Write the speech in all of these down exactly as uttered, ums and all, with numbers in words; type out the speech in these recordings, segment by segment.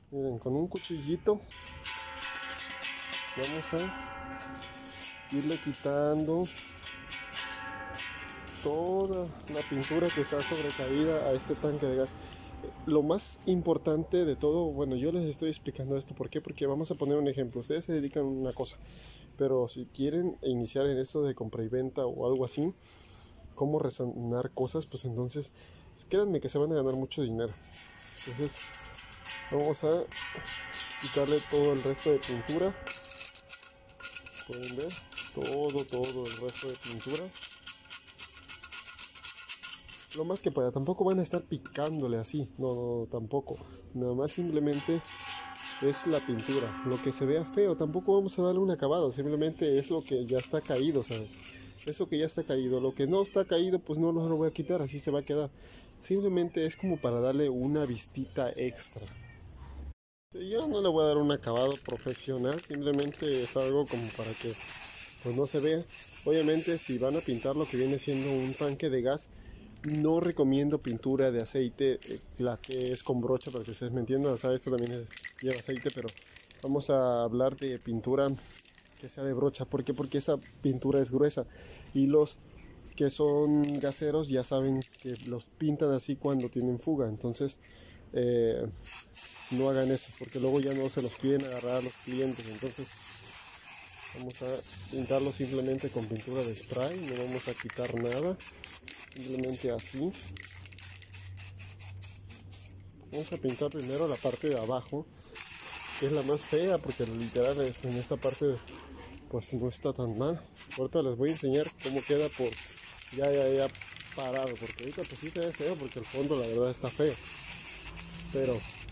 Miren, con un cuchillito vamos a irle quitando toda la pintura que está sobrecaída a este tanque de gas. Lo más importante de todo, bueno, yo les estoy explicando esto, ¿por qué? Porque vamos a poner un ejemplo. Ustedes se dedican a una cosa, pero si quieren iniciar en esto de compra y venta o algo así, cómo resanar cosas, pues entonces créanme que se van a ganar mucho dinero. Entonces vamos a quitarle todo el resto de pintura. Pueden ver todo, todo el resto de pintura. Lo más que pueda, tampoco van a estar picándole así, no, no, tampoco. Nada más simplemente es la pintura. Lo que se vea feo, tampoco vamos a darle un acabado, simplemente es lo que ya está caído, ¿sabes? Eso que ya está caído, lo que no está caído, pues no lo voy a quitar, así se va a quedar. Simplemente es como para darle una vistita extra. Yo no le voy a dar un acabado profesional, simplemente es algo como para que pues no se vea. Obviamente si van a pintar lo que viene siendo un tanque de gas, no recomiendo pintura de aceite, eh, la que es con brocha, para que ustedes me entiendan. O sea, esto también es, lleva aceite, pero vamos a hablar de pintura que sea de brocha. ¿Por qué? Porque esa pintura es gruesa y los que son gaseros ya saben que los pintan así cuando tienen fuga. Entonces eh, no hagan eso, porque luego ya no se los quieren agarrar a los clientes. Entonces vamos a pintarlo simplemente con pintura de spray, no vamos a quitar nada, simplemente así. Vamos a pintar primero la parte de abajo, que es la más fea, porque literal en esta parte pues no está tan mal. Ahorita les voy a enseñar cómo queda por ya ya ya parado, porque ahorita pues sí se ve feo, porque el fondo la verdad está feo, pero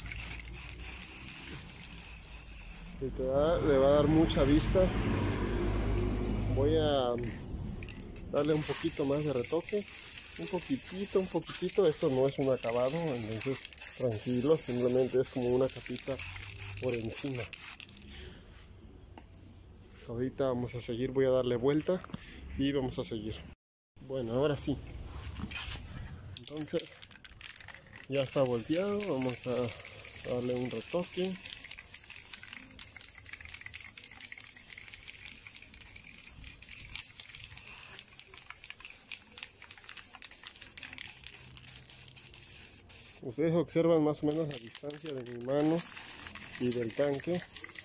literal le va a dar mucha vista. Voy a darle un poquito más de retoque, un poquitito, un poquitito. Esto no es un acabado, entonces tranquilo, simplemente es como una capita por encima. Ahorita vamos a seguir, voy a darle vuelta y vamos a seguir. Bueno, ahora sí, entonces ya está volteado, vamos a darle un retoque. Ustedes observan más o menos la distancia de mi mano y del tanque.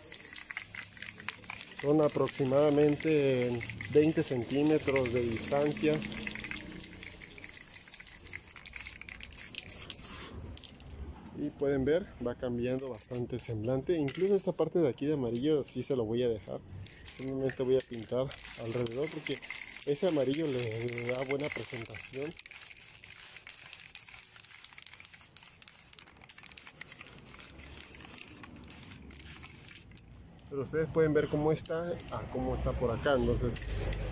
Son aproximadamente veinte centímetros de distancia. Y pueden ver, va cambiando bastante el semblante. Incluso esta parte de aquí de amarillo sí se lo voy a dejar. Simplemente voy a pintar alrededor porque ese amarillo le da buena presentación. Pero ustedes pueden ver cómo está, ah, cómo está por acá. Entonces,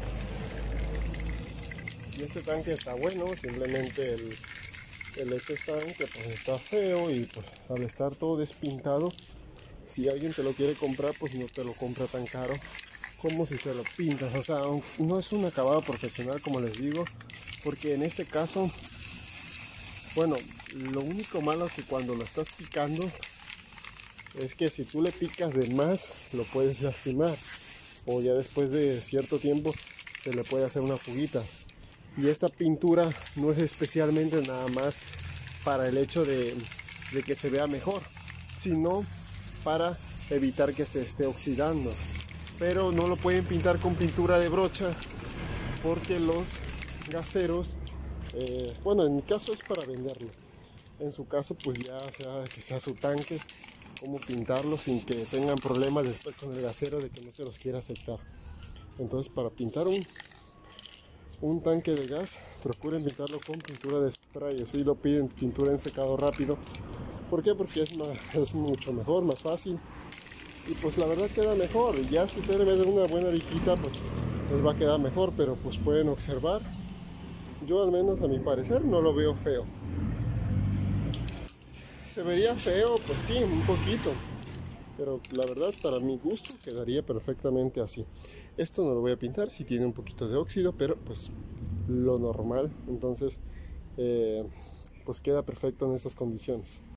y este tanque está bueno, simplemente el, el hecho está en que pues está feo, y pues al estar todo despintado, si alguien te lo quiere comprar, pues no te lo compra tan caro como si se lo pintas. O sea, no es un acabado profesional, como les digo, porque en este caso, bueno, lo único malo es que cuando lo estás picando es que si tú le picas de más lo puedes lastimar, o ya después de cierto tiempo se le puede hacer una fuguita. Y esta pintura no es especialmente nada más para el hecho de, de que se vea mejor, sino para evitar que se esté oxidando. Pero no lo pueden pintar con pintura de brocha, porque los gaseros, eh, bueno, en mi caso es para venderlo. En su caso, pues ya sea que sea su tanque, cómo pintarlo sin que tengan problemas después con el gasero de que no se los quiera aceptar. Entonces, para pintar un, un tanque de gas, procuren pintarlo con pintura de spray. Así lo piden, pintura en secado rápido. ¿Por qué? Porque es, más, es mucho mejor, más fácil, y pues la verdad queda mejor. Y ya si ustedes le meten una buena lijita, pues les va a quedar mejor. Pero pues pueden observar, yo al menos a mi parecer no lo veo feo. ¿Se vería feo? Pues sí, un poquito, pero la verdad para mi gusto quedaría perfectamente así. Esto no lo voy a pintar, si tiene un poquito de óxido, pero pues lo normal. Entonces eh, pues queda perfecto en estas condiciones.